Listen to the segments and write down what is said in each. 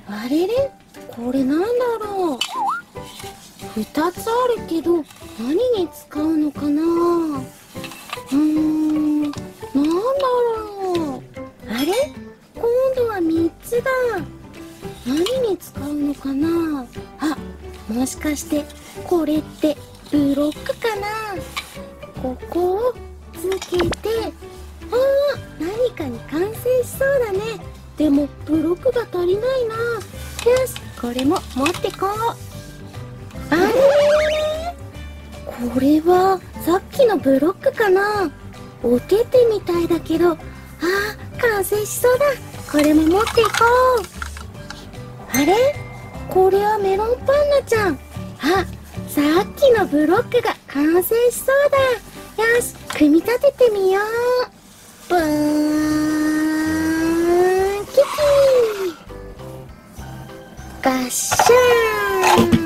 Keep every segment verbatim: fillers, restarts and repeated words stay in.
あれれ、これなんだろう。ふたつあるけど何に使うのかな。うーん、なんだろう。あれ、今度はみっつだ。何に使うのかな。あ、もしかしてこれってブロックかな。ここをつけて、あー、何かに完成しそうだね。でもブロックが足りないな。よし、これも持ってこう。あれれれ、これはさっきのブロックかな。おててみたいだけど、あー、完成しそうだ。これも持っていこう。あれ、これはメロンパンナちゃん。あ、さっきのブロックが完成しそうだ。よし、組み立ててみよう。ブーンキキー、ガッシャーン。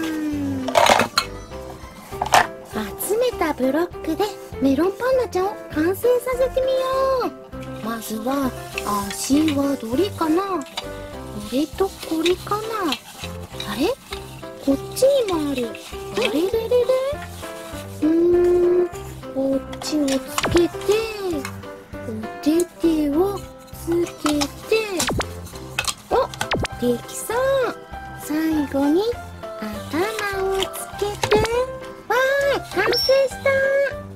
集めたブロックでメロンパンナちゃんを完成させてみよう。まずは足はどれかな。これとこれかな。あれ、こっちにもある。あれれれれ、うーん、こっちをつけて、おててをつけて、お、できそう。最後に頭をつけて、わー、完成した。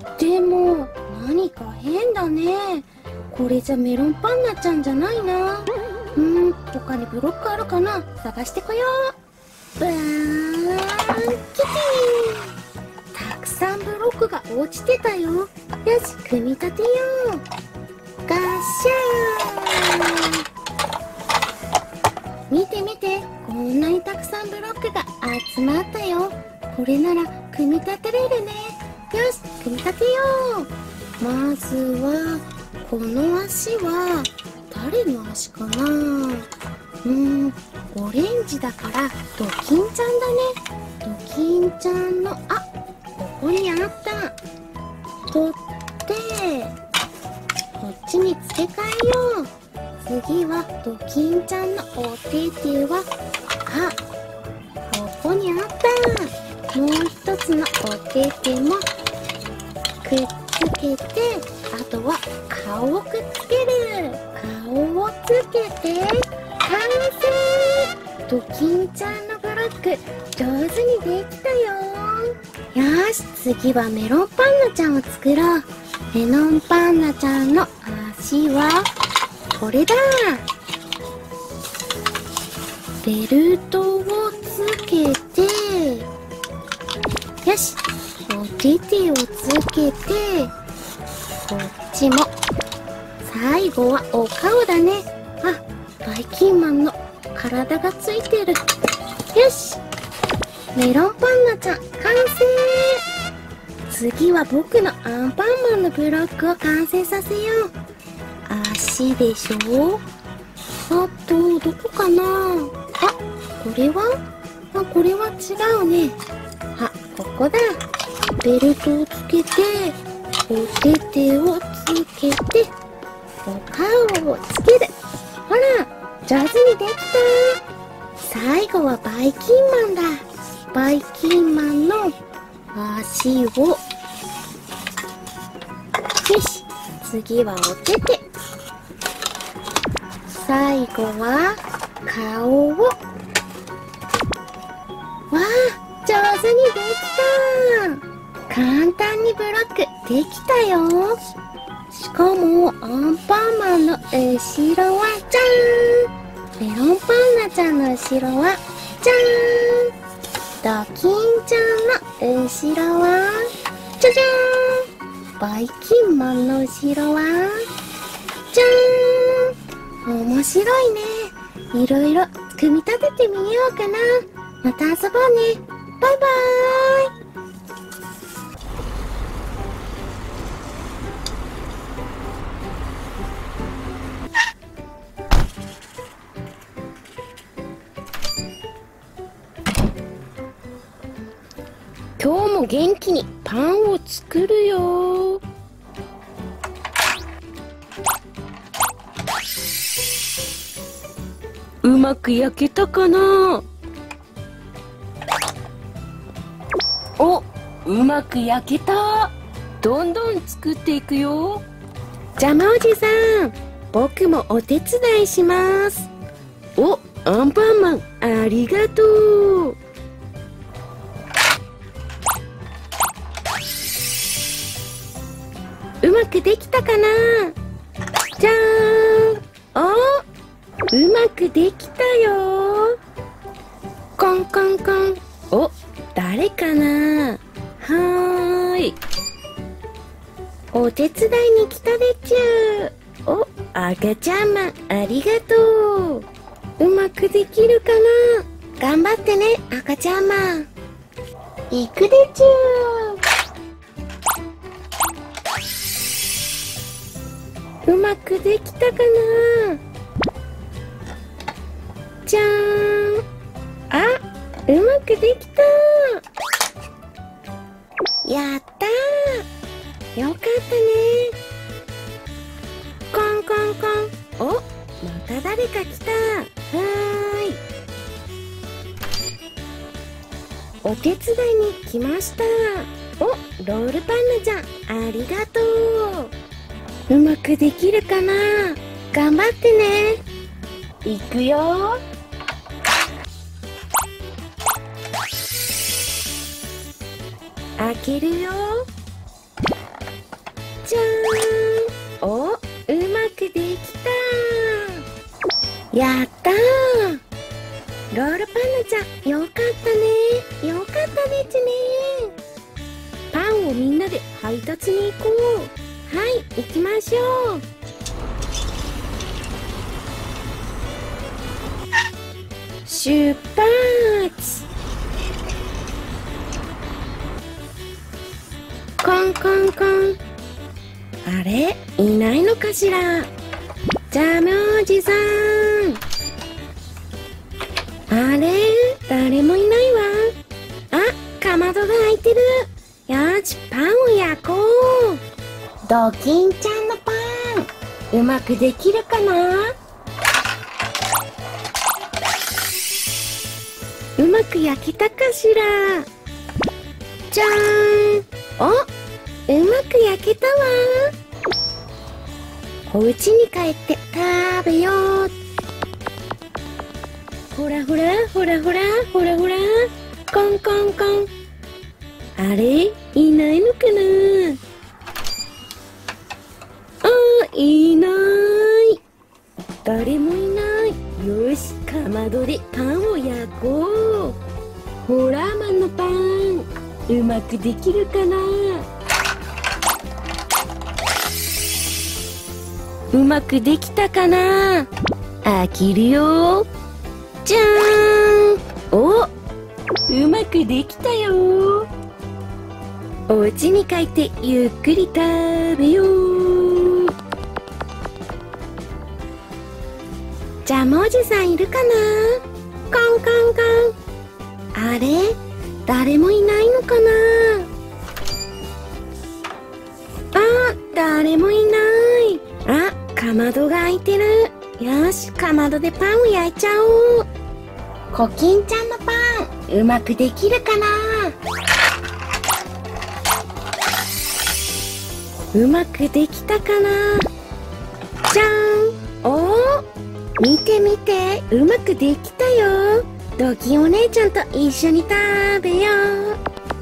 でも何か変だね。これじゃメロンパンナちゃんじゃないな。うーん、他にブロックあるかな。探してこよう。ブーンキキー、たくさんブロックが落ちてたよ。よし、組み立てよう。ガッシャーン。見て見て、こんなにたくさんブロックが集まったよ。これなら組み立てれるね。よし、組み立てよう。まずはこの足は誰の足かな。うーん、オレンジだからドキンちゃんだね。ドキンちゃんの、あ、ここにあった。取ってこっちに付け替えよう。次はドキンちゃんのおてては、あ、ここにあった。もう一つのおててもくっつけて、あとは顔をくっつける。顔をつけて完成。ドキンちゃんのブロック上手にできたよ。よし、次はメロンパンナちゃんを作ろう。メロンパンナちゃんの足はこれだ。ベルトをつけて、よし、おててをつけて、こっちも。最後はお顔だね。あ、バイキンマンの体がついてる。よし、メロンパンナちゃん完成。次は僕のアンパンマンのブロックを完成させよう。足でしょ。あとどこかな。あ、これは、あ、これは違うね。あ、ここだ。ベルトをつけて、おててをつけて、お顔をつける。ほら、上手にできた。最後はバイキンマンだ。バイキンマンの足を、よし、次はおてて。最後は顔を、わあ、上手にできた。簡単にブロックできたよ。しかもアンパンマンの後ろはじゃーん。メロンパンナちゃんの後ろはじゃーん。ドキンちゃんの後ろはじゃじゃーん。バイキンマンの後ろはじゃーん。面白いね。いろいろ組み立ててみようかな。また遊ぼうね。バイバーイ。今日も元気にパンを作るよ。 うまく焼けたかな？お、うまく焼けた。どんどん作っていくよ。 ジャムおじさん、僕もお手伝いします。 お、アンパンマン、ありがとう。 うまくできたかな？じゃーん。お、うまくできたよ。コンコンコン。 お、誰かな？はーい。 お手伝いに来たでちゅー。お、赤ちゃんマン、ありがとう。うまくできるかな？頑張ってね、赤ちゃんマン。行くでちゅー。うまくできたかな？じゃーん。あ、うまくできた。やったー。よかったね。コンコンコン。お、また誰か来た。はーい。お手伝いに来ました。お、ロールパンナちゃん、ありがとう。うまくできるかな？頑張ってね。いくよ。開けるよ。じゃーん。お、うまくできた。やったー。ロールパンナちゃん、よかったね。よかったでちね。パンをみんなで配達に行こう。はい、行きましょう。出発。コンコンコン。あれ、いないのかしら。ジャムおじさん。あれ、誰もいないわ。あ、かまどが開いてる。よし、パンを焼こう。ドキンちゃんのパン、うまくできるかな？うまく焼けたかしら。じゃーん。お、うまく焼けたわ。お家に帰って食べよう。ほらほらほらほらほらほら。コンコンコン。あれ、いないのかな？あー、いない。誰もいない。よし、かまどでパンを焼こう。ホラーマンのパン、うまくできるかな？うまくできたかな？開けるよ。じゃーん。お、うまくできたよ。お家に帰ってゆっくり食べよう。ジャムおじさんいるかな？コンコンコン。あれ、誰もいないのかな？あ、誰もいない。あ、かまどが開いてる。よし、かまどでパンを焼いちゃおう。コキンちゃんのパン、うまくできるかな？うまくできたかな？じゃーん。おー、見て見て、うまくできたよ。ドキンお姉ちゃんと一緒に食べよう。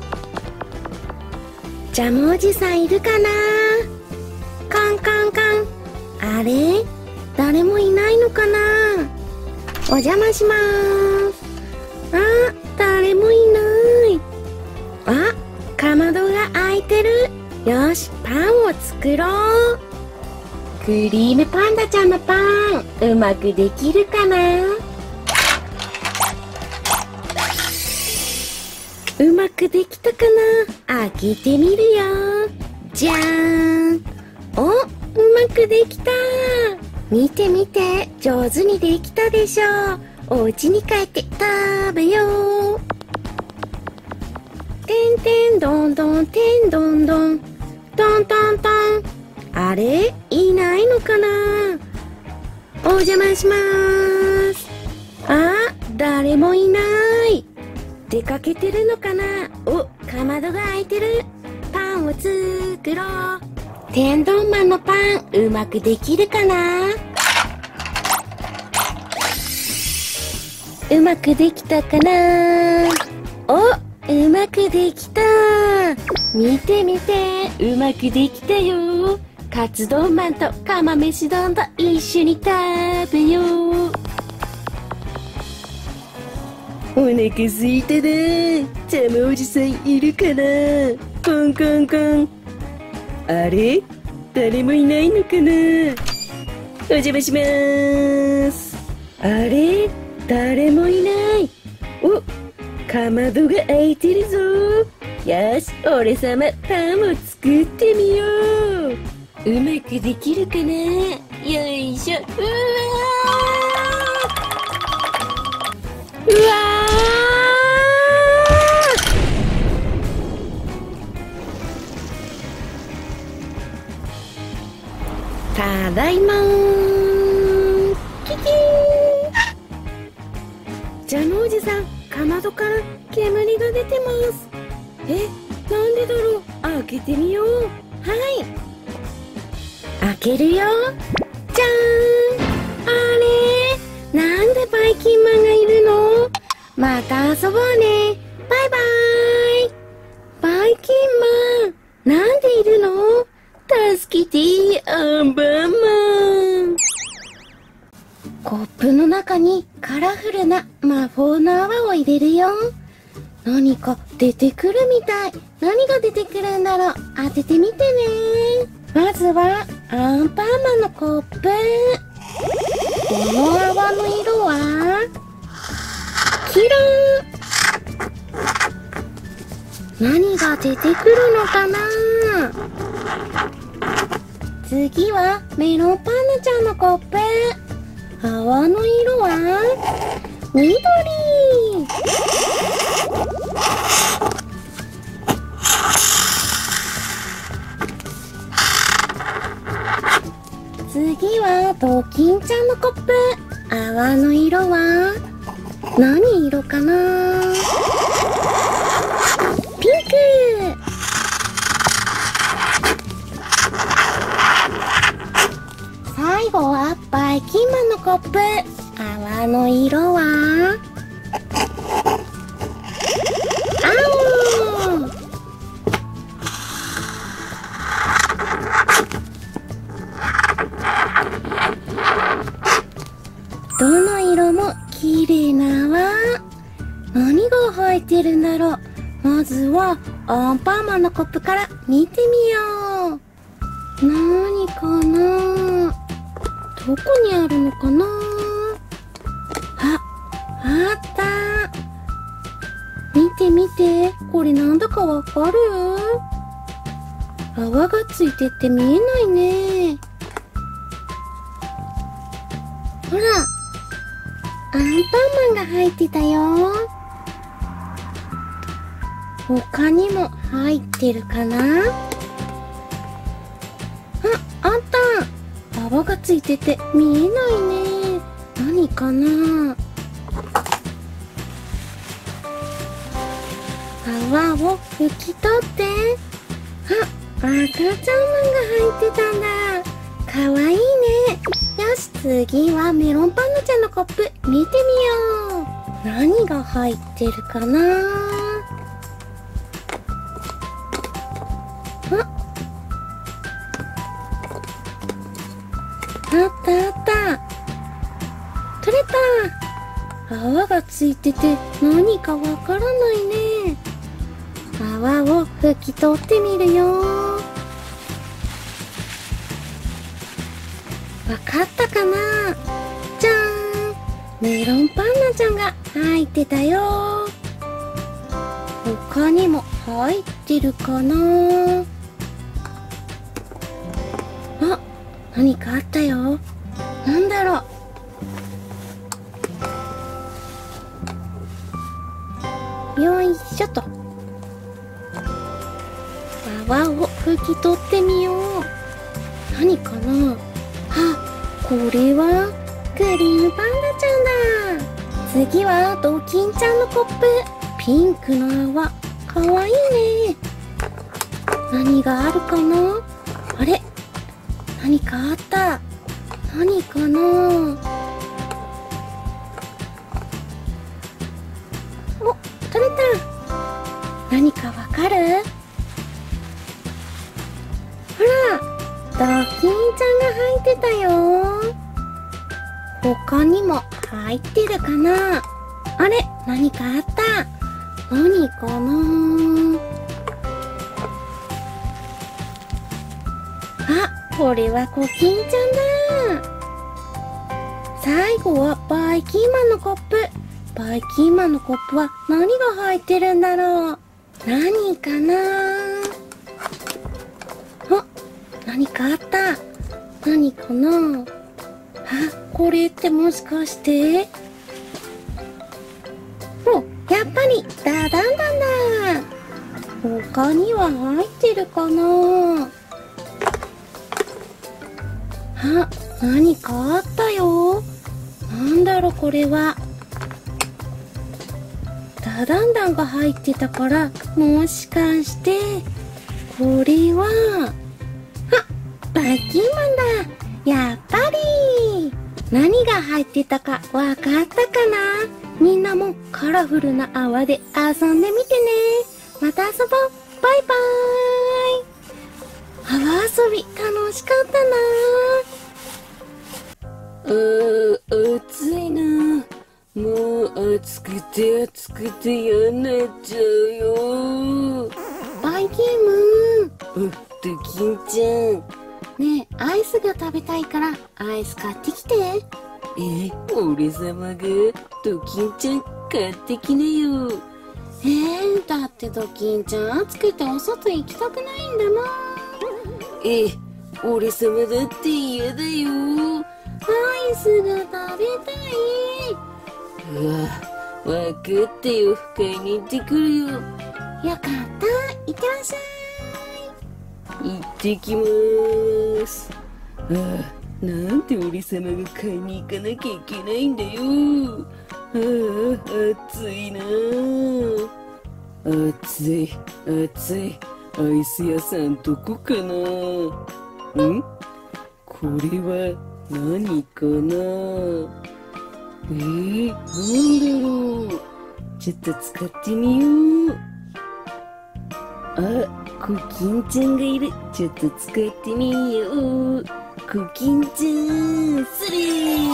ジャムおじさんいるかな？コンコンコン。あれ？誰もいないのかな？お邪魔しまーす。あ、誰もいない。あ、かまどが開いてる。よし、パンを作ろう。クリームパンダちゃんのパン、うまくできるかな？うまくできたかな？開けてみるよ。じゃーん。お、うまくできた。見て見て、上手にできたでしょ。お家に帰って食べよう。てんてんどんどんてんどんどん。トントントン。あれ、いないのかな？お邪魔しまーす。 あ、誰もいない。出かけてるのかな。お、かまどが開いてる。パンを作ろう。天丼マンのパン、うまくできるかな。うまくできたかな。お、うまくできた。見て見て、うまくできたよ。カツ丼マンと釜飯丼と一緒に食べよう。お腹すいたな。ジャムおじさんいるかな。コンコンコン。あれ、誰もいないのかな。お邪魔しまーす。あれ、誰もいない。お、かまどが開いてるぞ。よし、俺様パンを作ってみよう。うまくできるかな。よいしょ。うわー、うわー。ただいまー。キキー。ジャムおじさん、かまどから煙が出てます。え、なんでだろう。開けてみよう。はい、開けるよ。じゃーん。あれ、なんでバイキンマンがいるの。また遊ぼうね。バイバーイ。バイキンマン、なんでいるの。助けて、アンパンマン。コップの中にカラフルな魔法の泡を入れるよ。何か出てくるみたい。何が出てくるんだろう。当ててみてね。まずはアンパンマンのコップ。この泡の色は黄色。何が出てくるのかな。次はメロンパンナちゃんのコップ。泡の色は緑。次はドキンちゃんのコップ。泡の色は何色かな。ピンク。最後はバイキンマンのコップ。泡の色は青。どの色も綺麗な泡。何が入ってるんだろう。まずはアンパンマンのコップから見てみよう。何かな。どこにあるのかな。あ、あった。見て見て。これなんだかわかる。泡がついてて見えないね。ほら、アンパンマンが入ってたよ。他にも入ってるかな。あ、あった。泡がついてて見えないね。何かな。泡を拭き取って。あ、赤ちゃんマンが入ってたんだ。かわいいね。よし、次はメロンパンナちゃんのコップ見てみよう。何が入ってるかな。あ、あったあった。取れた。泡がついてて何かわからないね。泡を拭き取ってみるよ。わかったかな。じゃーん。メロンパンナちゃんが入ってたよ。他にも入ってるかな。あ、何かあったよ。なんだろう。よいしょと。泡を拭き取ってみよう。何かな。あ、これはクリームパンダちゃんだ。 次はドキンちゃんのコップ。ピンクの泡。かわいいね。何があるかな？あれ？何かあった。何かな？お、取れた。何かわかる？ほら、ドキンちゃんが入ってたよ。他にも入ってるかな？あれ？何かあった。何かな？あ、これはコキンちゃんだ。最後はバイキンマンのコップ。バイキンマンのコップは何が入ってるんだろう？何かな？あ、何かあった。何かな？あ、これってもしかして？お、やっぱりダダンダンだ。他には入ってるかな？あ、何かあったよ。なんだろこれは。ダダンダンが入ってたから、もしかして、これは、あ、バイキンマンだ。やっぱり。何が入ってたかわかったかな？みんなもカラフルな泡で遊んでみてね。また遊ぼう。バイバーイ。泡遊び楽しかったな。 あー、暑いな。もう暑くて暑くて嫌になっちゃうよ。 バイキンムあ、ドキンちゃん。 ねえ、アイスが食べたいからアイス買ってきて。 え、俺様がドキンちゃん買ってきなよ。 えー、だってドキンちゃん暑くてお外行きたくないんだもん。 え、俺様だって嫌だよ。 アイスが食べたい。 うわ、わかったよ。買いに行ってくるよ。 よかった。いってらっしゃい。 行ってきまーす。ああ、なんで俺様が買いに行かなきゃいけないんだよ。ああ、暑いなあ。暑い、暑い。アイス屋さんどこかな？ん？これは何かな？えー、なんだろう。ちょっと使ってみよう。あ、コキンちゃんがいる。ちょっと使ってみよう。コキンちゃん、それ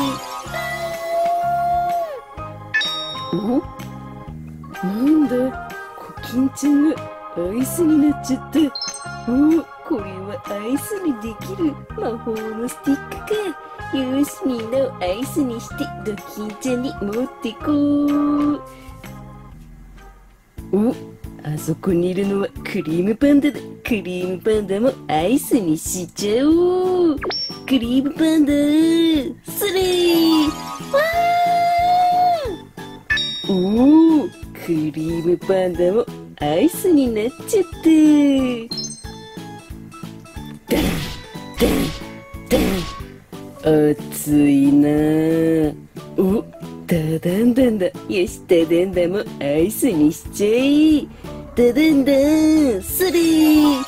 ー。お？なんだ、コキンちゃんがアイスになっちゃった。お、これはアイスにできる魔法のスティックか。よし、みんなをアイスにしてドキンちゃんに持ってこう。お、あそこにいるのはクリームパンダだ。クリームパンダもアイスにしちゃおう。クリームパンダ、それー。わー。おー、クリームパンダもアイスになっちゃった。ダンダンダン。暑いなぁ。お、ダダンダンだ。よし、ダダンダンもアイスにしちゃえ。ダダンダン、それー。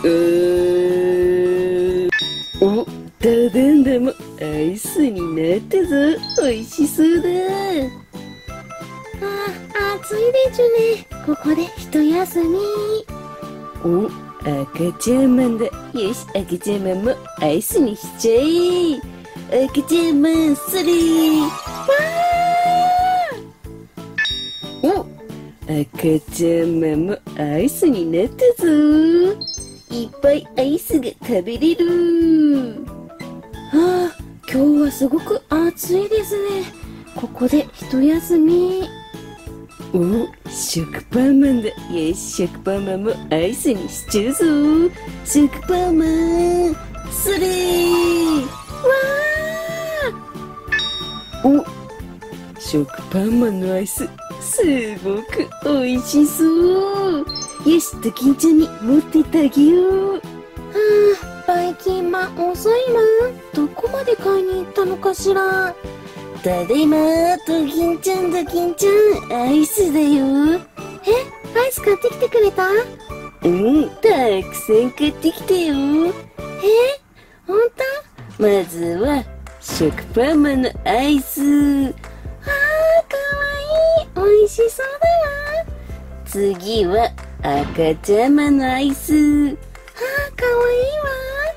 お、ダダンダンもアイスになったぞ。おいしそうだ。 あ、暑いでちゅね。ここで一休み。 お、赤ちゃんマンだ。よし、赤ちゃんマンもアイスにしちゃえ。赤ちゃんマン、それー。わー。お、赤ちゃんマンもアイスになったぞ。いっぱいアイスが食べれる。 ああ、今日はすごく暑いですね。ここで一休み。 お、食パンマンだ。よし、食パンマンもアイスにしちゃうぞ。食パンマン、それー。わー。お、食パンマンのアイス、すごく美味しそう。よし、ドキンちゃんに持ってってあげよう。 はあ、バイキンマン遅いわ。どこまで買いに行ったのかしら。 ただいま、ドキンちゃん、ドキンちゃん、アイスだよ。 え、アイス買ってきてくれた？ うん、たくさん買ってきたよ。 え、ほんと？ まずは、食パンマンのアイス。 あー、かわいい。美味しそうだわ。 次は、赤ちゃんマンのアイス。 あー、かわいいわ。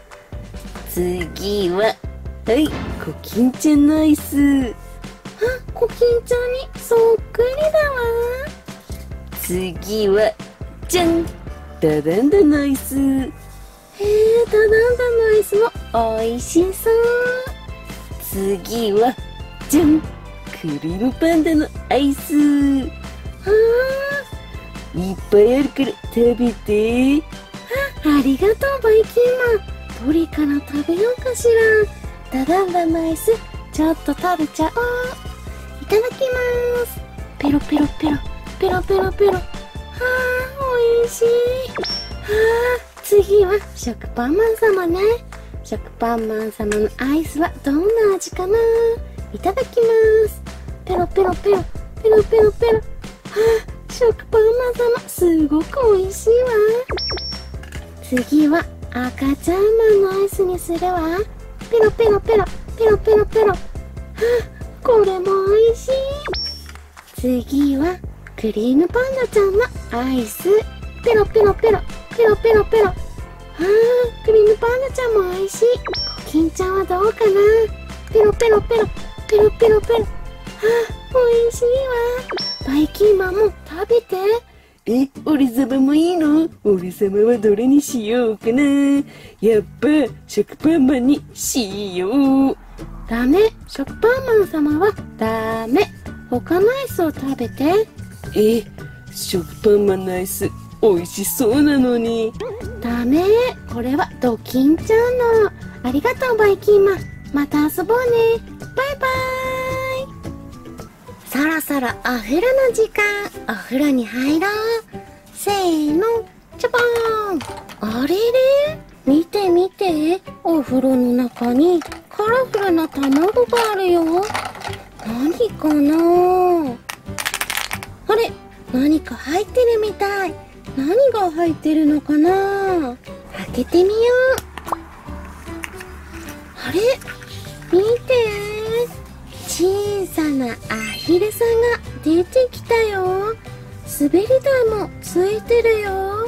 次は、はい、コキンちゃんのアイス。 あ、コキンちゃんにそっくりだわ。 次は、じゃん、ダダンダのアイス。 へえ、ダダンダのアイスも美味しそう。 次は、じゃん、クリームパンダのアイス。 あいっぱいあるから食べて。 あ、ありがとうバイキンマン。どれから食べようかしら。ダダンダのアイスちょっと食べちゃおう。いただきます。ペロペロペロペロペロペロ。はあ、おいしい。はあ、次は食パンマン様ね。食パンマン様のアイスはどんな味かな。いただきます。ペロペロペロペロペロペロ。はあ、食パンマン様すごく美味しいわ。次は赤ちゃんマンのアイスにするわ。ペロペロペロペロペロペロ。はあ、これも美味しい。次はクリームパンダちゃんのアイス。ペロペロペロペロペロペロ。はあ、クリームパンダちゃんも美味しい。コキンちゃんはどうかな。ペロペロペロペロペロペロ。はあ、美味しいわ。バイキンマンも食べて。 え、俺様もいいの？俺様はどれにしようかな。やっぱ、食パンマンにしよう。 ダメ。食パンマン様はダメ。他のアイスを食べて。 え、食パンマンのアイス、美味しそうなのに。 ダメ。これはドキンちゃんの。ありがとうバイキンマン。また遊ぼうね。バイバーイ。そろそろお風呂の時間。お風呂に入ろう。せーの、チャボーン。あれれ、見て見て。お風呂の中にカラフルな卵があるよ。何かな。あれ、何か入ってるみたい。何が入ってるのかな。開けてみよう。あれ、見て。小さなアヒルさんが出てきたよ。滑り台もついてるよ。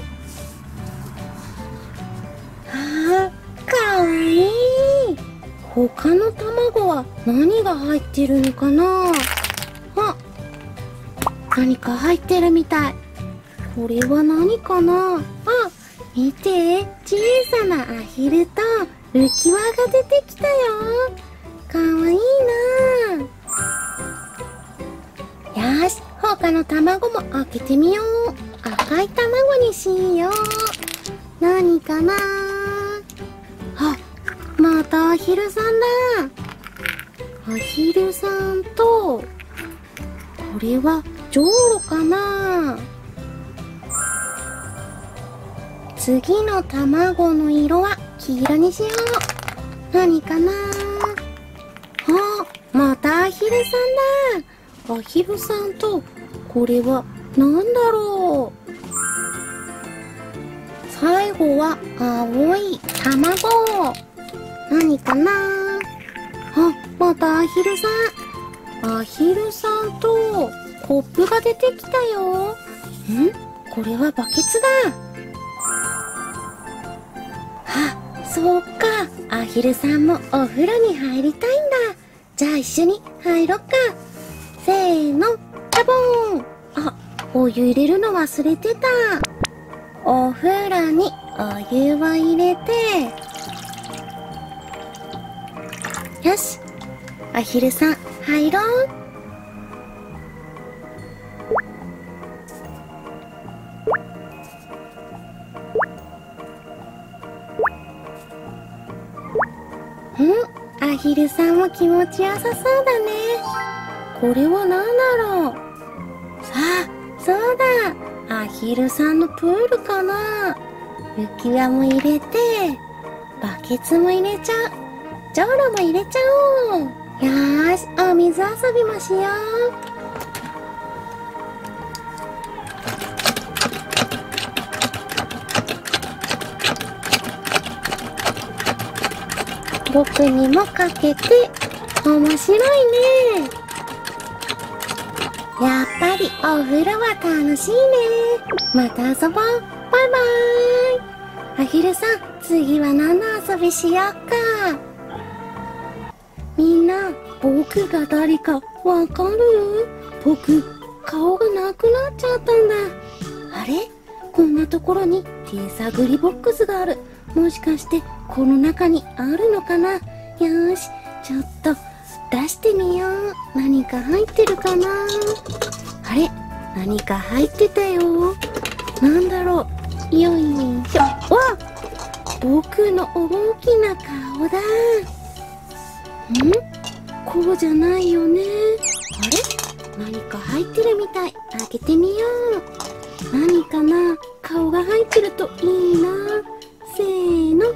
あー、かわいい。他の卵は何が入ってるのかな。あ、何か入ってるみたい。これは何かな。あ、見て。小さなアヒルと浮き輪が出てきたよ。かわいいな。よし、他の卵も開けてみよう。赤い卵にしよう。何かな。あ、またアヒルさんだ。アヒルさんと、これはジョウロかな。次の卵の色は黄色にしよう。何かな。あ、またアヒルさんだ。アヒルさんと、これは何だろう。最後は青い卵。何かな。あ、またアヒルさん。アヒルさんとコップが出てきたよ。ん？これはバケツだ。あ、そうか。アヒルさんもお風呂に入りたいんだ。じゃあ一緒に入ろっか。せーの、ダボーン。あ、お湯入れるの忘れてた。お風呂にお湯を入れて、よし、アヒルさん入ろう。ん？アヒルさんも気持ちよさそうだね。これは何だろう。さあ、そうだ。アヒルさんのプールかな。浮き輪も入れて、バケツも入れちゃう。ジョウロも入れちゃおう。 よーし、お水遊びもしよう。僕にもかけて面白いね。やっぱりお風呂は楽しいね。また遊ぼう。バイバーイ。アヒルさん、次は何の遊びしよっか。みんな、僕が誰かわかる？僕、顔がなくなっちゃったんだ。あれ？こんなところに手探りボックスがある。もしかしてこの中にあるのかな？よーし、ちょっと出してみよう。何か入ってるかな？あれ？何か入ってたよ。なんだろう？よいしょ。わ！僕の大きな顔だ。ん？こうじゃないよね。あれ？何か入ってるみたい。開けてみよう。何かな？顔が入ってるといいな。せーの。あ、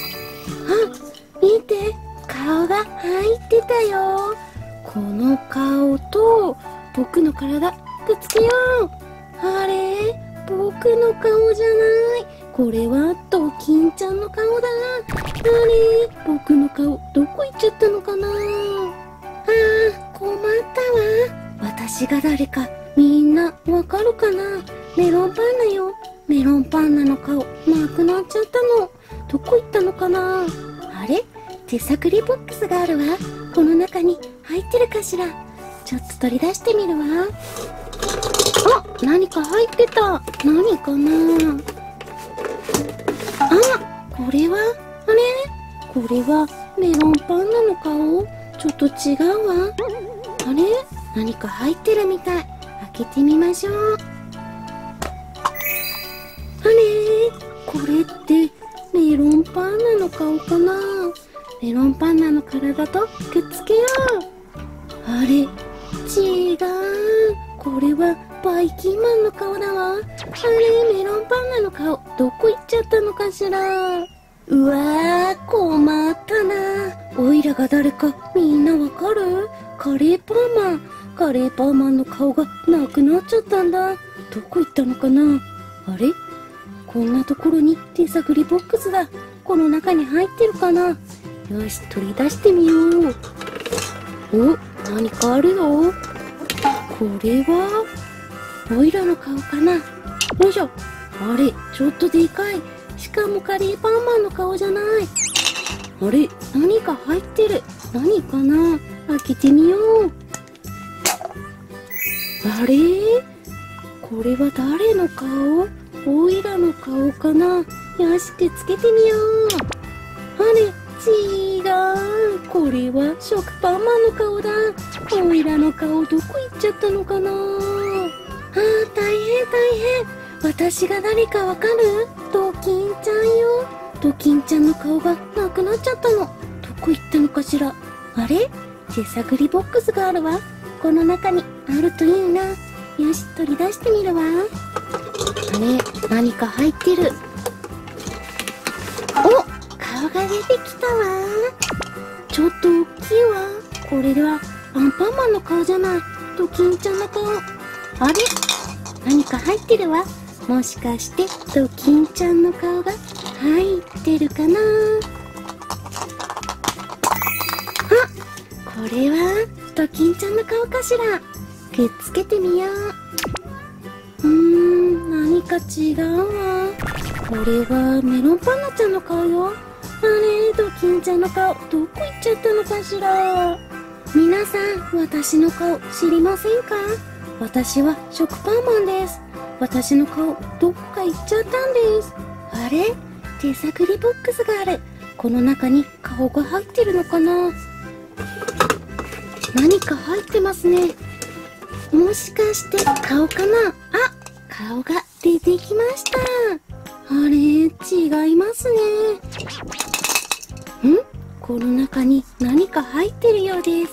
見て。顔が入ってたよ。この顔と僕の体くっつけよう。あれ？僕の顔じゃない。これはドキンちゃんの顔だ。あれ？僕の顔どこ行っちゃったのかな。あー、困ったわ。私が誰かみんなわかるかな。メロンパンナよ。メロンパンナの顔なくなっちゃったの。どこ行ったのかな。あれ？手探りボックスがあるわ。この中に入ってるかしら。ちょっと取り出してみるわ。あ、何か入ってた。何かな。あ、これは、あれ？これはメロンパンナの顔？ちょっと違うわ。あれ？何か入ってるみたい。開けてみましょう。あれ？これってメロンパンナの顔かな。メロンパンナの体とくっつけよう。あれ？違う。これはバイキンマンの顔だわ。あれ？メロンパンナの顔どこ行っちゃったのかしら。うわー、困ったな。おいらが誰かみんなわかる？カレーパーマン。カレーパーマンの顔がなくなっちゃったんだ。どこ行ったのかな。あれ？こんなところに手探りボックスが。この中に入ってるかな。よし、取り出してみよう。お、何かあるよ。これはオイラの顔かな。よいしょ。あれ、ちょっとでかい。しかもカレーパンマンの顔じゃない。あれ、何か入ってる。何かな。開けてみよう。あれ、これは誰の顔？オイラの顔かな。よし、くっつけてみよう。あれ、違う。これは食パンマンの顔だ。オイラの顔どこ行っちゃったのかな。あー、大変大変。私が誰かわかる？ドキンちゃんよ。ドキンちゃんの顔がなくなっちゃったの。どこ行ったのかしら。あれ？手探りボックスがあるわ。この中にあるといいな。よし、取り出してみるわ。あれ？何か入ってる。お！顔が出てきたわ。ちょっと大きいわ。これではアンパンマンの顔じゃない。ドキンちゃんの顔。あれ？何か入ってるわ。もしかしてドキンちゃんの顔が入ってるかな。あ、これはドキンちゃんの顔かしら。くっつけてみよう。うーん、何か違うわ。これはメロンパンナちゃんの顔よ。あれ、ドキンちゃんの顔どこ行っちゃったのかしら。皆さん、私の顔知りませんか？私は食パンマンです。私の顔どこか行っちゃったんです。あれ？手探りボックスがある。この中に顔が入ってるのかな。何か入ってますね。もしかして顔かな。あ、顔が出てきました。あれ、違いますね。ん？この中に何か入ってるようです。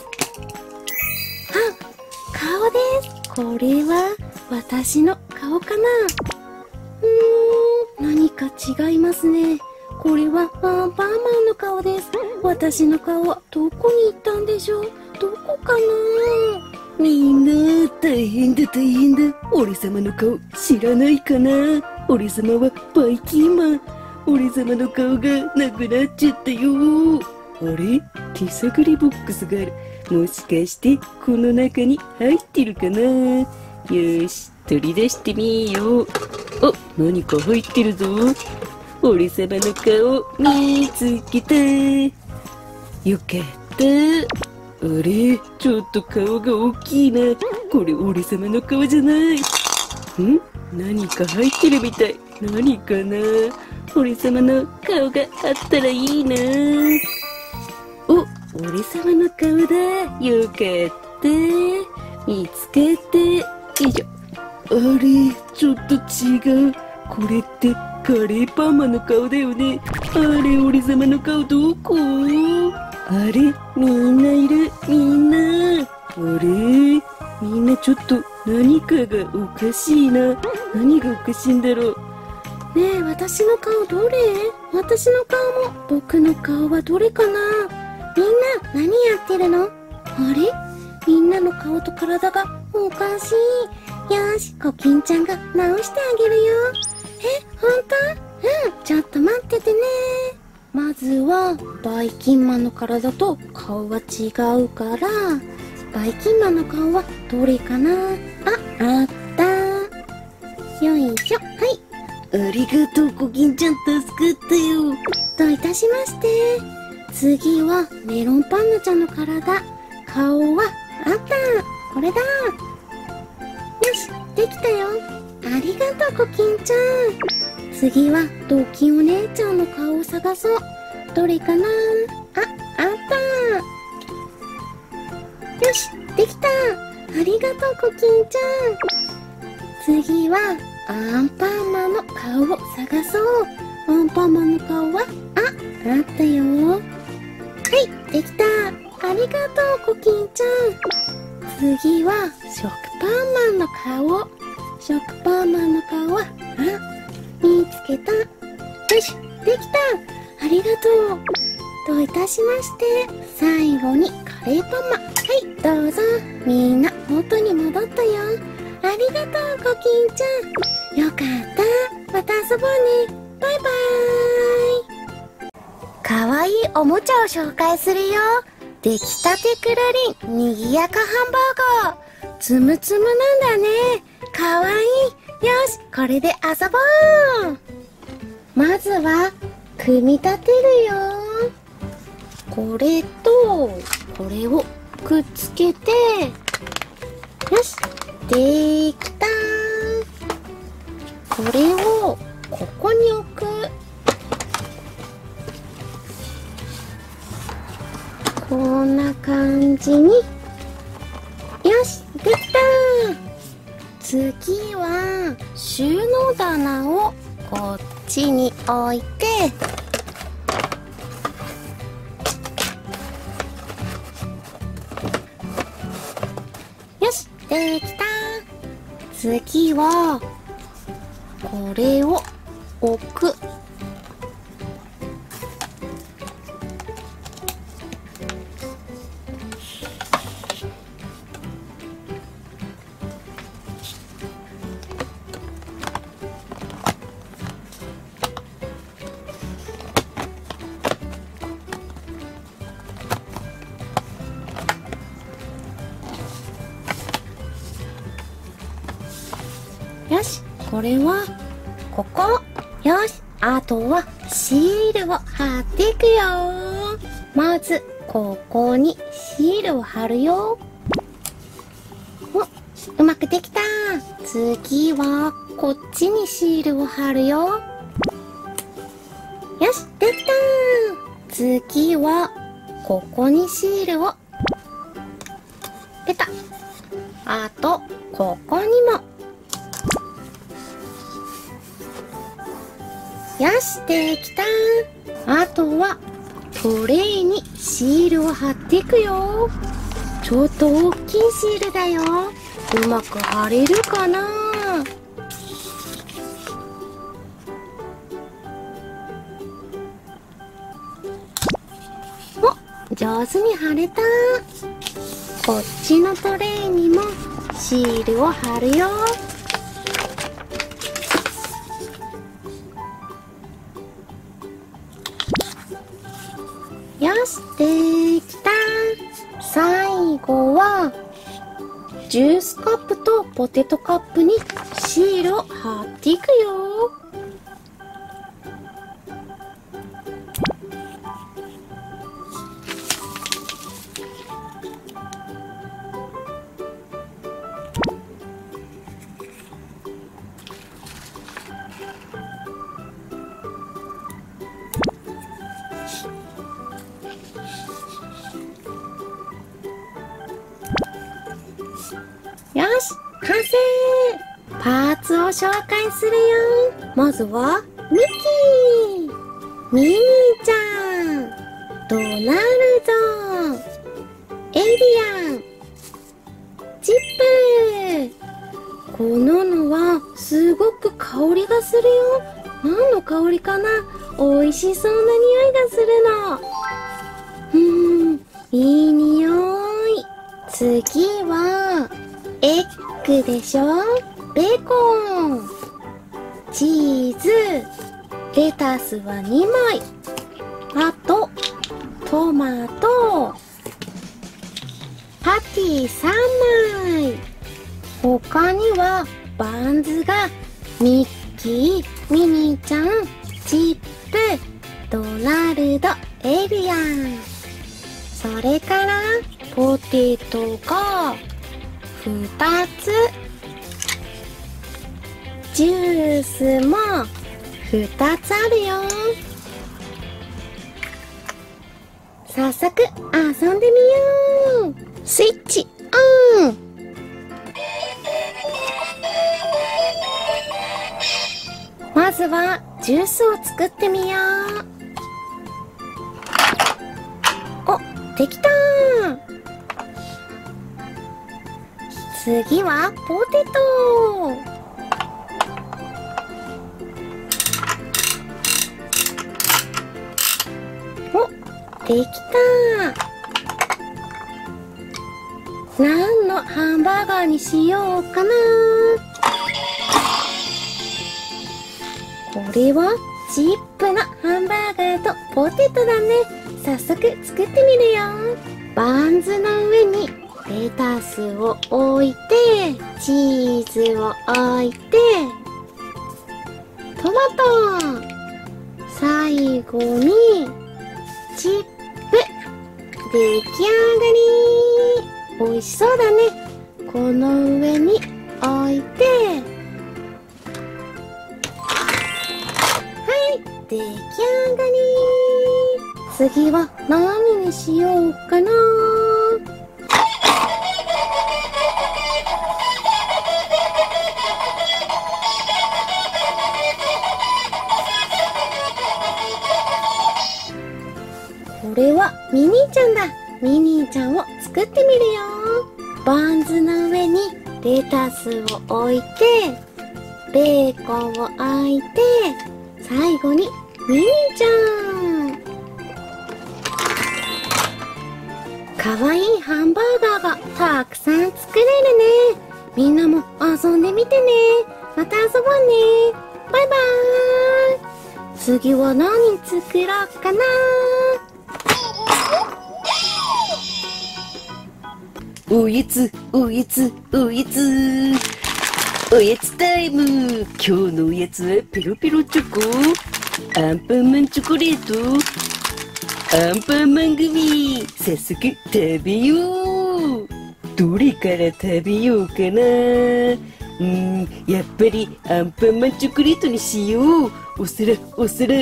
あ、顔です。これは私の顔かな。うーん、何か違いますね。 これはアンパンマンの顔です。私の顔はどこに行ったんでしょう。どこかな。 みんな、大変だ大変だ。俺様の顔知らないかな。俺様はバイキンマン。俺様の顔がなくなっちゃったよ。あれ、手探りボックスがある。もしかしてこの中に入ってるかな。よし、取り出してみよう。あ、何か入ってるぞ。俺様の顔見つけた。よかった。あれ、ちょっと顔が大きいな。これ俺様の顔じゃない。ん？何か入ってるみたい。何かな。俺様の顔があったらいいな。お、俺様の顔だ。よかった。見つけて。よいしょ。あれ、ちょっと違う。これってカレーパンマンの顔だよね。あれ、俺様の顔どこ？あれ、みんないる。みんな。あれ、みんなちょっと何かがおかしいな。何がおかしいんだろう。 ねえ、私の顔どれ？私の顔も僕の顔はどれかな。みんな何やってるの？あれ？みんなの顔と体がおかしい。よーし、コキンちゃんが直してあげるよ。え、ほんと？うん、ちょっと待っててね。まずはバイキンマンの体と顔が違うから、バイキンマンの顔はどれかな。あ、あった。よいしょ。はい。 ありがとう、コキンちゃん、助かったよ。 どういたしまして。次はメロンパンナちゃんの体。顔はあった。これだ。よし、できたよ。ありがとう、コキンちゃん。次はドキお姉ちゃんの顔を探そう。どれかな。あ、あった。よし、できた。ありがとう、コキンちゃん。次はアンパンマンの顔を探そう。アンパンマンの顔は、あ、あったよ。はい、できた。ありがとう、コキンちゃん。次は食パンマンの顔。食パンマンの顔は、あ、見つけた。よし、できた。ありがとう。どういたしまして。最後にカレーパンマン。はい、どうぞ。みんな元に戻ったよ。ありがとう、コキンちゃん。よかった。また遊ぼうね。バイバーイ。かわいいおもちゃを紹介するよ。出来たてくるりん、にぎやかハンバーガー。つむつむなんだね。かわいい。よし、これで遊ぼう。まずは、組み立てるよ。これと、これをくっつけて、よし、できた。これを、ここに置く。こんな感じに。よし、できた。次は収納棚をこっちに置いて、よし、できた。次はこれを置く。よし、これはここ。よし、あとはシールを貼っていくよ。まずここにシールを貼るよ。お、うまくできた。次はこっちにシールを貼るよ。よし、できた。次はここにシールをペタ。あとここにも。よし、できた。あとはトレイにシールを貼っていくよ。ちょっと大きいシールだよ。うまく貼れるかな。 上手に貼れた。こっちのトレイにもシールを貼るよ。よし、できた。最後はジュースカップとポテトカップにシールを貼っていくよ。よし、完成。パーツを紹介するよ。まずはミッキー、ミニーちゃん、ドナルド、エイリアン、チップ。こののはすごく香りがするよ。何の香りかな。美味しそうな匂いがするの。うーん、いい匂い。次はエッグでしょ。ベーコン、チーズ、レタスはにまい、あとトマト、パティさんまい。他にはバンズがミッキー、ミニーちゃん、チップ、ドナルド、エイリアン。それからポテトがふたつ、ジュースもふたつあるよ。早速遊んでみよう。スイッチオン。まずはジュースを作ってみよう。お、できた。次はポテト。お、できた。何のハンバーガーにしようかな。これはチップのハンバーガーとポテトだね。早速作ってみるよ。バンズの上にレタスを置いて、チーズを置いて、トマト、最後にチップ。出来上がり。美味しそうだね。この上に置いて、はい、出来上がり。次は何にしようかな。これはミニーちゃんだ。ミニーちゃんを作ってみるよ。バンズの上にレタスを置いて、ベーコンを置いて、最後にミニーちゃん。かわいいハンバーガーがたくさん作れるね。みんなも遊んでみてね。また遊ぼうね。バイバーイ。次は何作ろうかな。 おやつ、おやつ、おやつ。おやつタイム。今日のおやつはペロペロチョコ、アンパンマンチョコレート、アンパンマングミ。早速食べよう。どれから食べようかな。うーん、やっぱりアンパンマンチョコレートにしよう。お皿、お皿。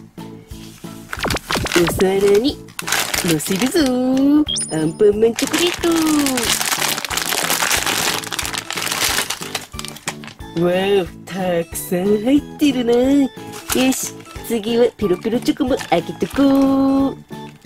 お皿にのせるぞ。アンパンマンチョコレート。わお、たくさん入ってるな。よし、次はペロペロチョコも開けとこう。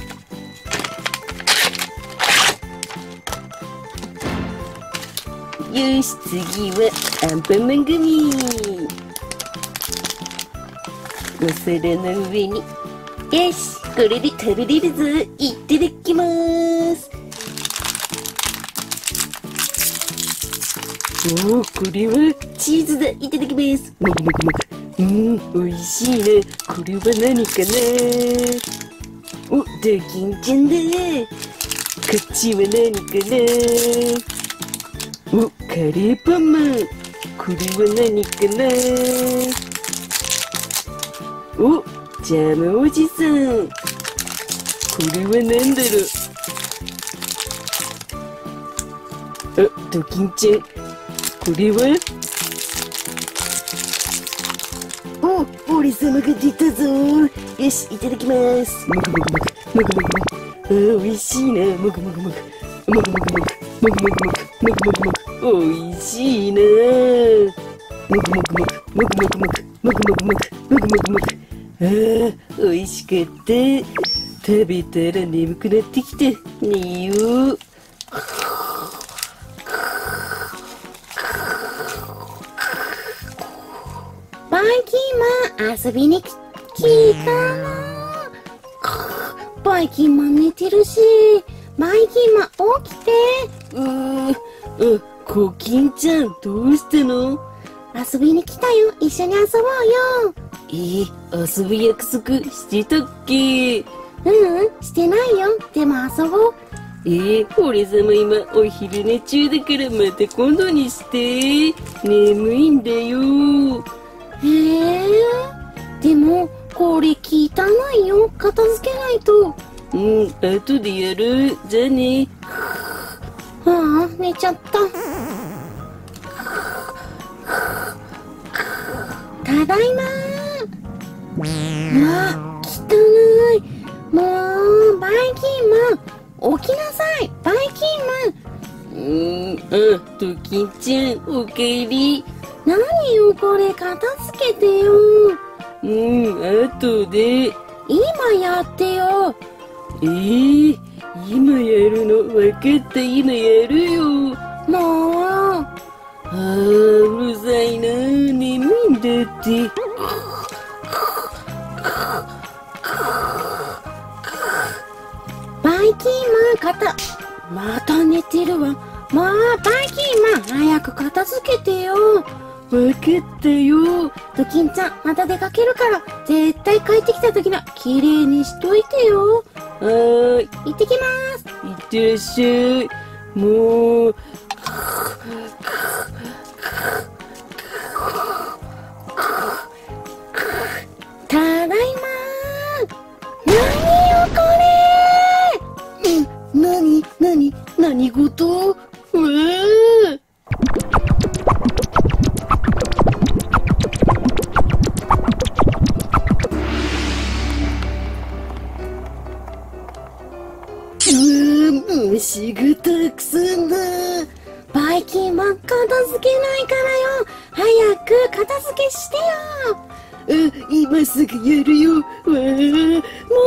よし、次はアンパンマングミ。お皿の上によし、これで食べれるぞ。いただきまーす。おー、これはチーズだ。いただきます。もぐもぐもぐ。うーん、美味しいね。これは何かな。お、ドキンちゃんだ。こっちは何かな。お、カレーパンマン。これは何かな。お、ジャムおじさん。これは何だろう。あ、ドキンちゃん。これは。お、俺様が出たぞ。よし、いただきます。もぐもぐもぐ、もぐもぐもぐ。あ、美味しいな。もぐもぐもぐ。もぐもぐもぐ。もぐもぐもぐ。もぐもぐもぐ。美味しいな。もぐもぐもぐ。もぐもぐもぐ。もぐもぐもぐ。もぐもぐもぐ。ああ、美味しかった。食べたら眠くなってきた。寝よう。 バイキンマン遊びにき来たな。バイキンマン寝てるし、バイキンマン起きて。 うー、あ、コキンちゃんどうしたの？ 遊びに来たよ。一緒に遊ぼうよ。 えー、遊ぶ約束してたっけ？ ううん、してないよ。でも遊ぼう。 えー、俺様今お昼寝中だからまた今度にして。眠いんだよ。 へえ、でもこれ汚いよ。片付けないと。 うん、後でやる。じゃあね。 ああ、寝ちゃった。ただいまー。うわ、汚い。もう、バイキンマン、起きなさい。バイキンマン。 うーん、あ、ドキンちゃん、おかえり。 何よこれ、片付けてよ。 うん、後で。 今やってよ。 えー、今やるの？分かった、今やるよ。 もう。 あー、うるさいな。眠いんだって。 バイキンマン、片、また寝てるわ。まあ、バイキンマン、早く片付けてよ。 分かったよ。 ドキンちゃん、また出かけるから、絶対帰ってきた時の綺麗にしといてよ。 はーい。 行ってきます。 いってらっしゃい。もう。 ただいまー。何よこれ。 うん、なに、なに、何事？うわー。虫がたくさんだ。 バイキンマン、片付けないからよ。早く片付けしてよ。 あ、今すぐやるよ。わー。 もう、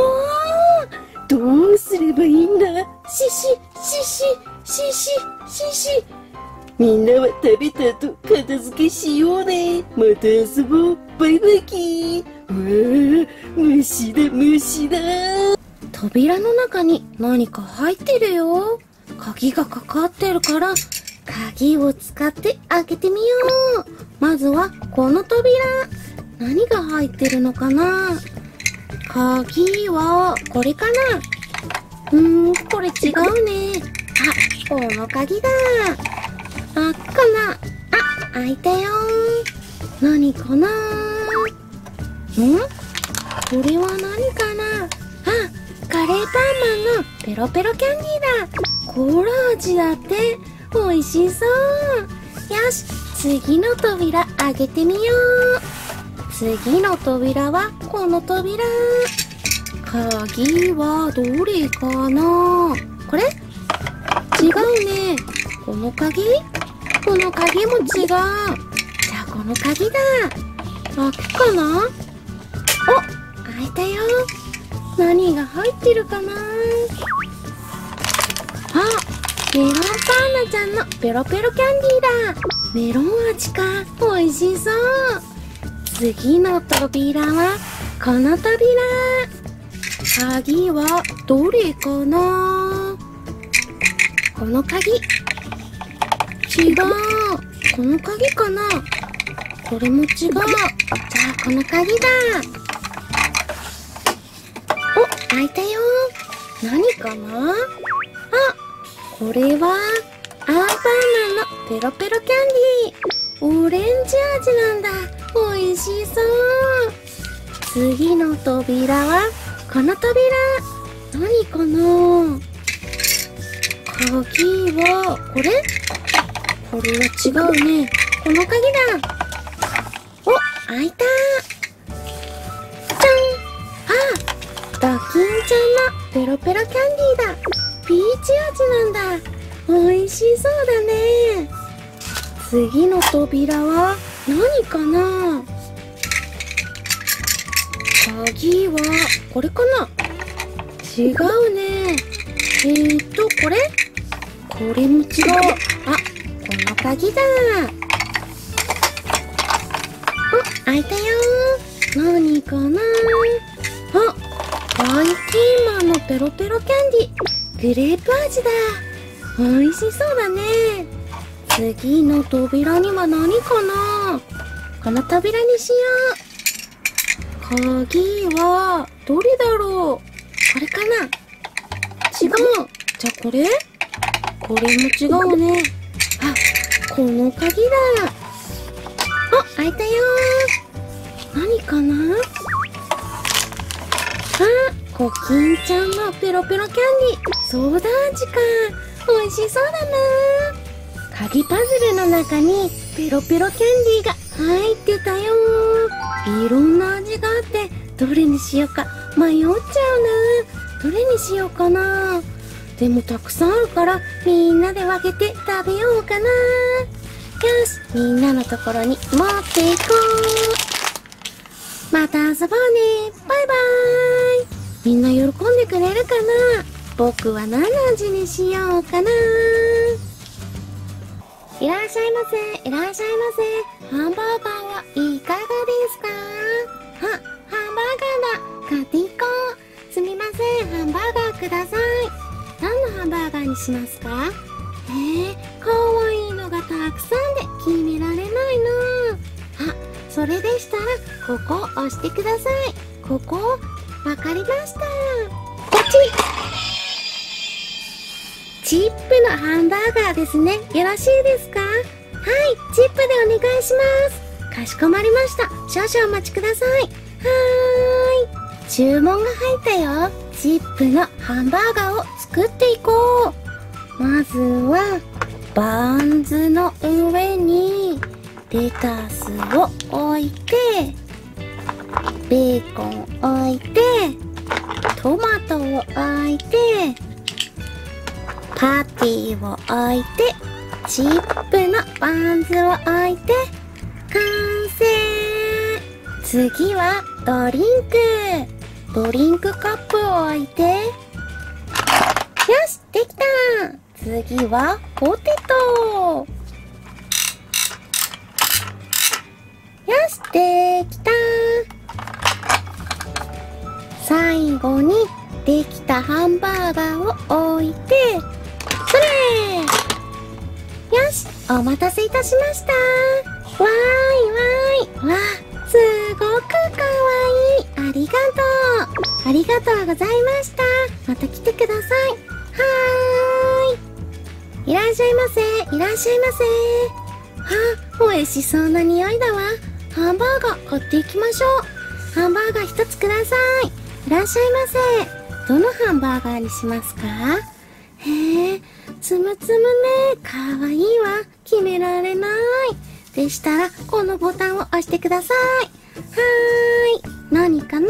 どうすればいいんだ。 しし、しし、しし、しし。 みんなは食べた後片付けしようね。また遊ぼう。バイバイキー。わー、虫だ、虫だ。 扉の中に何か入ってるよ。鍵がかかってるから、鍵を使って開けてみよう。まずはこの扉。何が入ってるのかな。鍵はこれかな。うーん、これ違うね。あ、この鍵だ。開くかな。あ、開いたよ。何かな。ん？これは何かな。あ、カレーパンマンのペロペロキャンディーだ。コーラ味だって。美味しそう。よし、次の扉開けてみよう。次の扉はこの扉。鍵はどれかな。これ？違うね。この鍵？この鍵も違う。じゃあこの鍵だ。開くかな。お、開いたよ。何が入ってるかな。あ、メロンパンナちゃんのペロペロキャンディーだ。メロン味か。美味しそう。次の扉はこの扉。 鍵はどれかな？この鍵。違う。この鍵かな？これも違う。じゃあこの鍵だ。お、開いたよ。何かな？あ、これはアンパンマンのペロペロキャンディー。オレンジ味なんだ。美味しそう。次の扉はこの扉。何かな？鍵はこれ？これは違うね。この鍵だ。お、開いた。じゃん。あ、ドキンちゃんのペロペロキャンディーだ。ピーチ味なんだ。美味しそうだね。次の扉は何かな？鍵はこれかな？違うね。えーっとこれ？これも違う。あ、この鍵だ。お、開いたよ。何かな？あ、バイキーマンのペロペロキャンディー。グレープ味だ。美味しそうだね。次の扉には何かな？この扉にしよう。鍵はどれだろう？これかな？違う。じゃあこれ？これも違うね。あ、この鍵だ。あ、開いたよ。何かな？あ、コキンちゃんのペロペロキャンディー。ソーダ味か。美味しそうだな。鍵パズルの中にペロペロキャンディーが入ってたよ。いろんな味があってどれにしようか迷っちゃうな。どれにしようかな。でもたくさんあるからみんなで分けて食べようかな。よし、みんなのところに持っていこう。また遊ぼうね。バイバーイ。みんな喜んでくれるかな。僕は何の味にしようかな。いらっしゃいませ、いらっしゃいませ。ハンバーガーはいかがですか？あ、ハンバーガーだ。買っていこう。すみません、ハンバーガーください。何のハンバーガーにしますか？えー、かわいいのがたくさんで決められないな。あ、それでしたらここを押してください。ここ、わかりました。ポチッ。チップのハンバーガーですね。よろしいですか？はい、チップでお願いします。かしこまりました。少々お待ちください。はーい。注文が入ったよ。チップのハンバーガーを作っていこう。まずは、バンズの上にレタスを置いて、ベーコンを置いて、トマトを置いて、パティを置いて、チップのバンズを置いて、完成。次はドリンク。ドリンクカップを置いて、よし、できた。次はポテト。よし、できた。最後にできたハンバーガーを置いて、それ。よし、お待たせいたしました。わーいわーい。わー、すごくかわいい。ありがとう。ありがとうございました。また来てください。はーい。いらっしゃいませ。いらっしゃいませ。はあ、美味しそうな匂いだわ。ハンバーガー買っていきましょう。ハンバーガー一つください。いらっしゃいませ。どのハンバーガーにしますか？へえ、つむつむね。かわいいわ。決められない。でしたら、このボタンを押してください。はーい。何かな？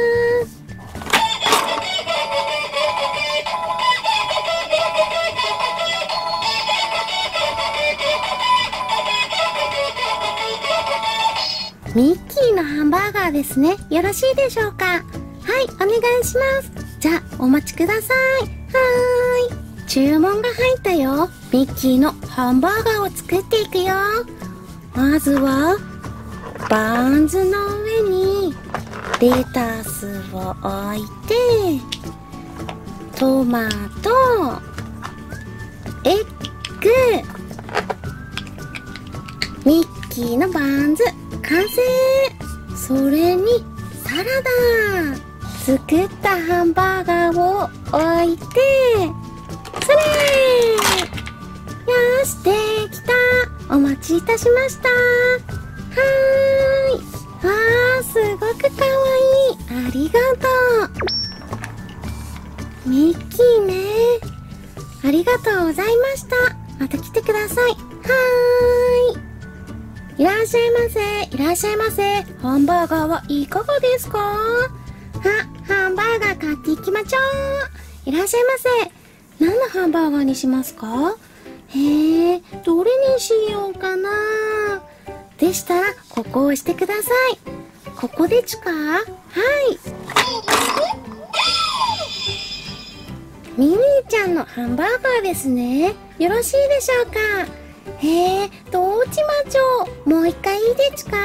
ミッキーのハンバーガーですね。よろしいでしょうか？はい、お願いします。じゃあ、お待ちください。はーい。注文が入ったよ。ミッキーのハンバーガーを作っていくよ。まずは、バンズの上に、 レタスを置いて、トマト、エッグ、ミッキーのバンズ完成。それにサラダ、作ったハンバーガーを置いて、それ。よし、できた。お待ちいたしました。はーい。わー、すごくかわいい。ありがとう。ミッキーね。ありがとうございました。また来てください。はーい。いらっしゃいませ。いらっしゃいませ。ハンバーガーはいかがですか？あ、ハンバーガー買っていきましょう。いらっしゃいませ。何のハンバーガーにしますか？へえ、どれにしようかな。でしたら、ここを押してください。ここでちゅか？はい。ミニーちゃんのハンバーガーですね。よろしいでしょうか？へえ、どうちまちょう。もう一回いいでちゅか？はい。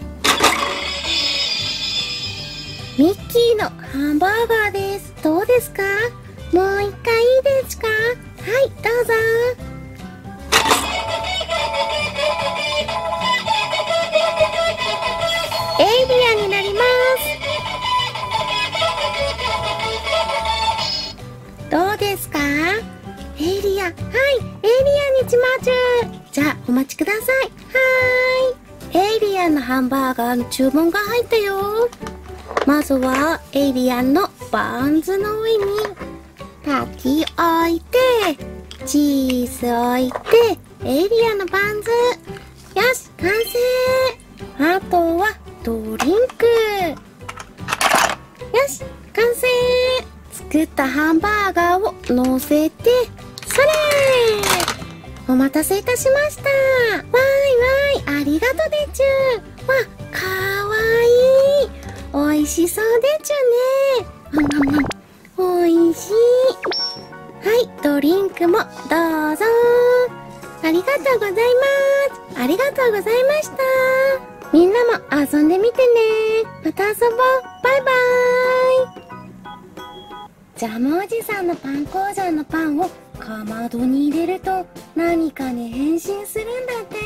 ミッキーのハンバーガーです。どうですか？もう一回いいですか？はい、どうぞ。エイリアンになります。どうですか？エイリアン、はい、エイリアンにちまちゅ。じゃあ、お待ちください。はーい。エイリアンのハンバーガーの注文が入ったよ。まずは、エイリアンのバンズの上に、パティ置いて、チーズ置いて、エイリアンのバンズ。よし、完成。あとは、ドリンク。よし、完成。作ったハンバーガーを乗せて、それー。お待たせいたしました。わーいわーい、ありがとうでちゅ。わ、かわいい。おいしそうでちゅね。うんうんうん。おいしい。はい、ドリンクもどうぞ。ありがとうございます。ありがとうございました。みんなも遊んでみてね。また遊ぼう。バイバーイ。ジャムおじさんのパン工場のパンをかまどに入れると何かに変身するんだって。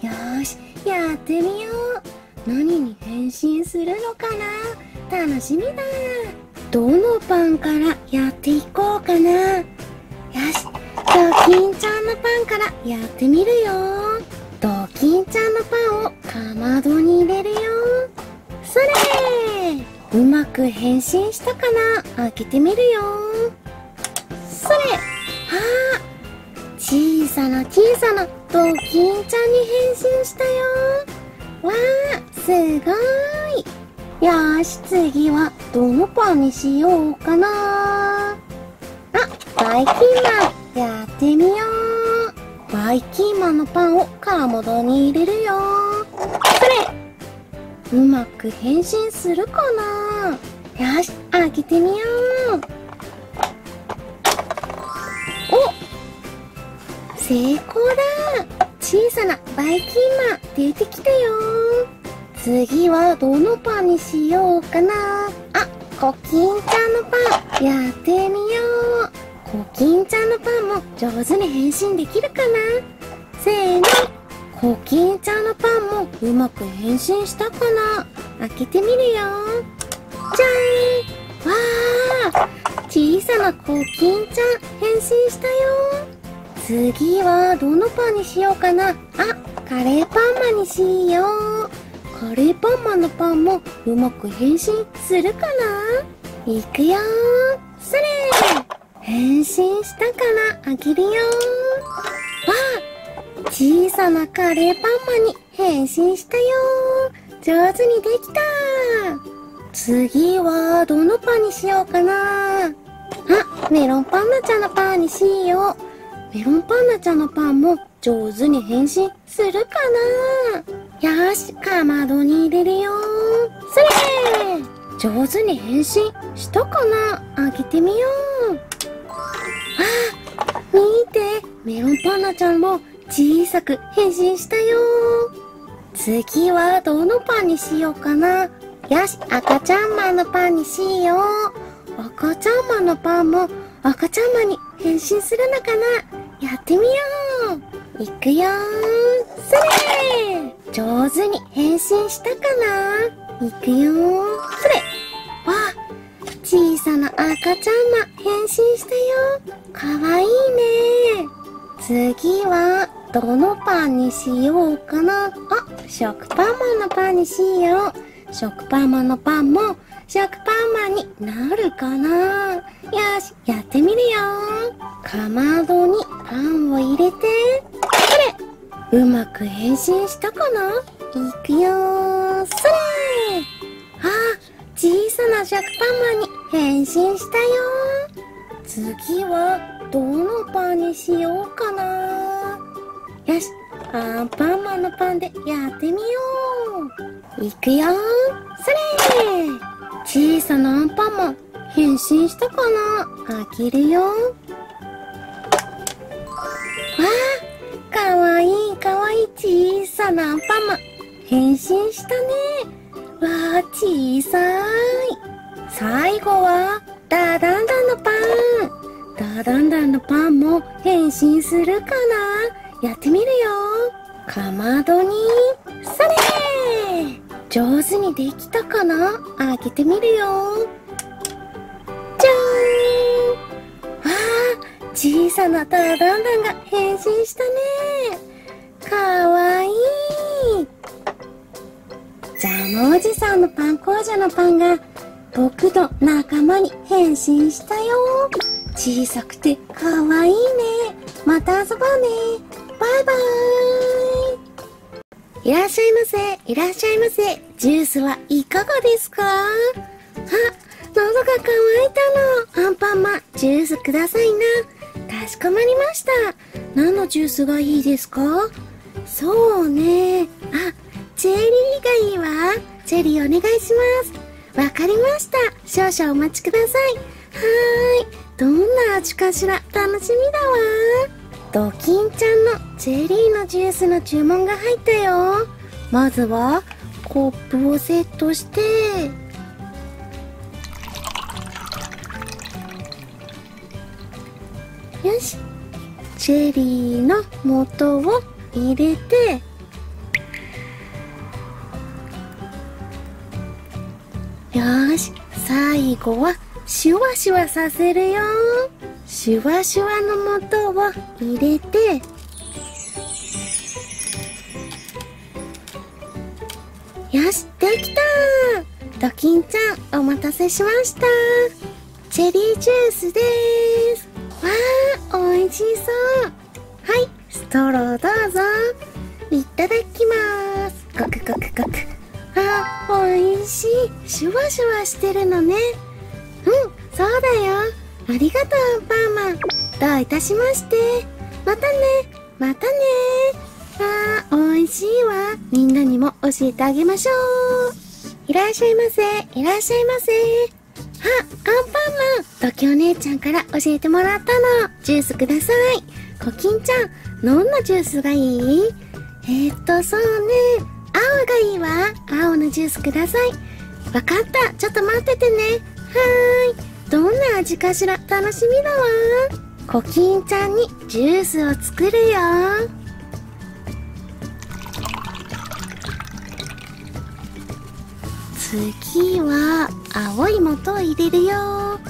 よーし、やってみよう。何に変身するのかな？楽しみだ。どのパンからやっていこうかな。よし、ドキンちゃんのパンからやってみるよ。ドキンちゃんのパンをかまどに入れるよ。それー。うまく変身したかな？開けてみるよ。それ。あー、小さな小さなドキンちゃんに変身したよ。わー、すごーい。よーし、次はどのパンにしようかな。あ、バイキンマンやってみよう。バイキンマンのパンをかまどに入れるよ。それ。うまく変身するかな。よし、開けてみよう。お、成功だ。小さなバイキンマン出てきたよ。次はどのパンにしようかな。あ、コキンちゃんのパンやってみよう。コキンちゃんのパンも上手に変身できるかな。せーの。コキンちゃんのパンもうまく変身したかな。開けてみるよ。じゃーん。わー、小さなコキンちゃん変身したよ。次はどのパンにしようかな。あ、カレーパンマンにしよう。カレーパンマンのパンもうまく変身するかな。いくよー。それー。変身したかな。開けるよー。わー、小さなカレーパンマンに変身したよー。上手にできたー。次はどのパンにしようかな。あ、メロンパンナちゃんのパンにしよう。メロンパンナちゃんのパンも上手に変身するかな。よーし、かまどに入れるよー。それー。上手に変身したかな。開けてみよう。あ、見て、メロンパンナちゃんも小さく変身したよー。 次はどのパンにしようかな。よし、赤ちゃんマンのパンにしよう。赤ちゃんマンのパンも赤ちゃんマンに変身するのかな。やってみよう。いくよー。それー。上手に変身したかな。いくよー。それ。わあ、小さな赤ちゃんマン変身したよ。かわいいね。次はどのパンにしようかな。あ、食パンマンのパンにしよう。食パンマンのパンも食パンマンになるかな。よし、やってみるよ。かまどにパンを入れて、これ、うまく変身したかな。いくよー。それ。あ、小さな食パンマンに変身したよ。次はどのパンにしようかな。よし、アンパンマンのパンでやってみよう。いくよー。それ。小さなアンパンマン変身したかな。開けるよ。わあ、かわいいかわいい小さなアンパンマン変身したね。わあ、小さい。最後はダダンダンのパン。ダダンダンのパンも変身するかな。やってみるよ。かまどにそれ。上手にできたかな。開けてみるよ。じゃーん。わあ、小さなダダンダンが変身したね。かわいい。ジャムおじさんのパン工場のパンが僕の仲間に変身したよ。小さくてかわいいね。また遊ぼうね。バイバーイ。いらっしゃいませ。いらっしゃいませ。ジュースはいかがですか。あ、喉が渇いたの。アンパンマン、ジュースくださいな。かしこまりました。何のジュースがいいですか。そうね。あ、チェリーがいいわ。チェリーお願いします。わかりました。少々お待ちください。はーい。どんな味かしら。楽しみだわ。ドキンちゃんのチェリーのジュースの注文が入ったよ。まずはコップをセットして、よし、チェリーの素を入れて、よーし、最後はシュワシュワさせるよ。シュワシュワの素を入れて、よし、できたー。ドキンちゃん、お待たせしました。チェリージュースでーす。わー、おいしそう。はい、ストローどうぞ。いただきまーす。ゴクゴクゴク。あ、おいしい。シュワシュワしてるのね。うん、そうだよ。ありがとう、アンパンマン。どういたしまして。またね、またね。あー、おいしいわ。みんなにも教えてあげましょう。いらっしゃいませ、いらっしゃいませ。あ、アンパンマン、ドキお姉ちゃんから教えてもらったの。ジュースください。コキンちゃん、どんなジュースがいい？えーっと、そうね。青がいいわ。青のジュースください。わかった。ちょっと待っててね。はーい。どんな味かしら。楽しみだわ。コキンちゃんにジュースを作るよ。次は青い素を入れるよ。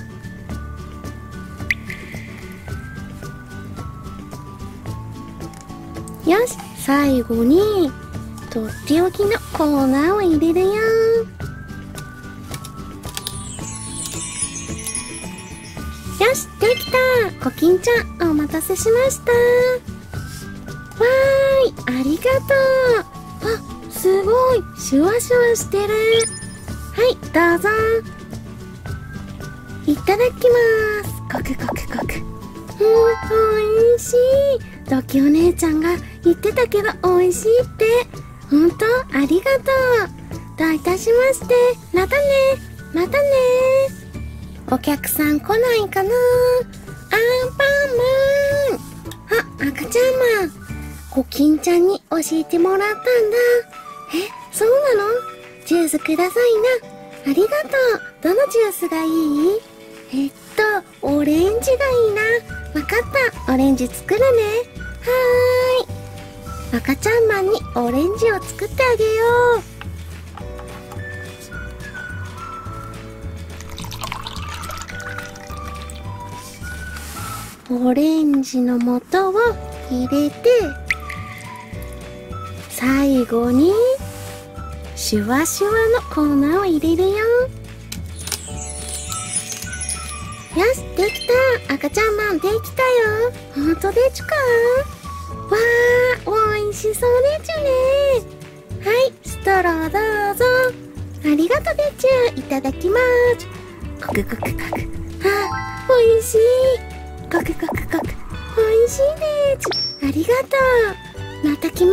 よし、最後にとっておきの粉を入れるよ。よし、できた。コキンちゃん、お待たせしました。わーい、ありがとう。あ、すごい、シュワシュワしてる。はい、どうぞ。いただきます。コクコクコク。うん、おいしい。ドキお姉ちゃんが言ってたけどおいしいって。ほんとありがとう。どういたしまして。またね。またね。お客さん来ないかな。アンパンマン。あ、赤ちゃんマン。コキンちゃんに教えてもらったんだ。 え、そうなの？ジュースくださいな。ありがとう。どのジュースがいい？えっと、オレンジがいいな。わかった。オレンジ作るね。はーい。赤ちゃんマンにオレンジを作ってあげよう。オレンジの素を入れて、最後にシュワシュワの粉を入れるよ。よし、できた。赤ちゃんマンできたよ。ほんとでちゅか？わー、おいしそうでちゅね。はい、ストローどうぞ。ありがとでちゅ。いただきます。コクコクコク。あ、おいしい。コクコクコク。おいしいでちゅ。ありがとう。また来ます。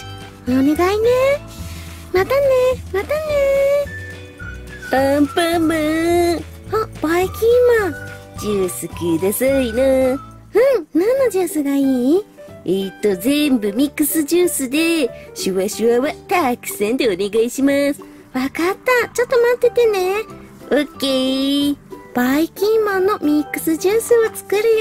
お願いね。またね、またね。 アンパンマン。 あ、バイキンマン。 ジュースくださいな。 うん、何のジュースがいい？ えーっと、全部ミックスジュースで、シュワシュワはたくさんでお願いします。 わかった。ちょっと待っててね。 オッケー。 バイキンマンのミックスジュースを作るよ。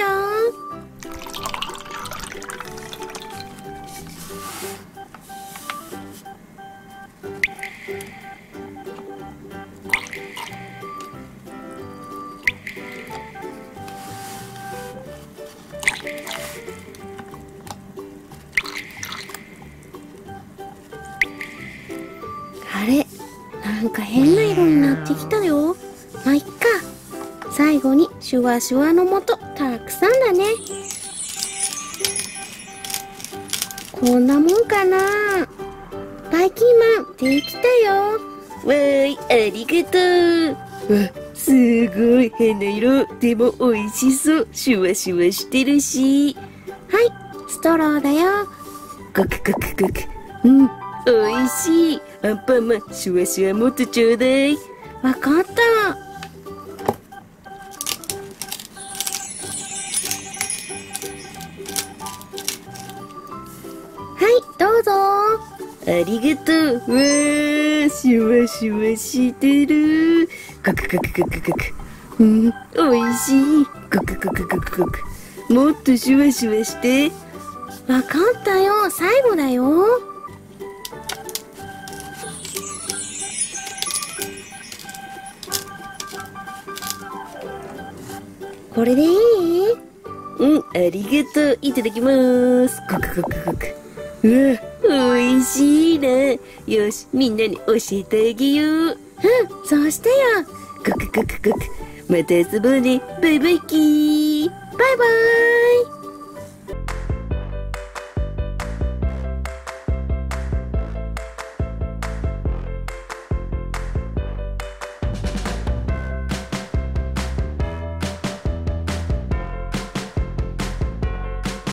あれ、なんか変な色になってきたよ。まあ、いっか。最後にシュワシュワの素たくさんだね。こんなもんかな。バイキンマンできたよ。 わーい、ありがとう。わ、すごい変な色。でも美味しそう。シュワシュワしてるし。 はい、ストローだよ。 コクコクコク。うん、美味しい。アンパンマン、シュワシュワもっとちょうだい。 わかった。はい、どうぞ。 ありがとう。わー、シュワシュワしてる。コクコクコクコク。うん、美味しい。コクコクコクコク。もっとシュワシュワして。 わかったよ。最後だよ。これでいい？ うん、ありがとう。いただきます。コクコクコク。うわ、美味しいな。よし、みんなに教えてあげよう。 うん、そうしてよ。 コクコクコク。また遊ぼうね。バイバイキー。 バイバーイ。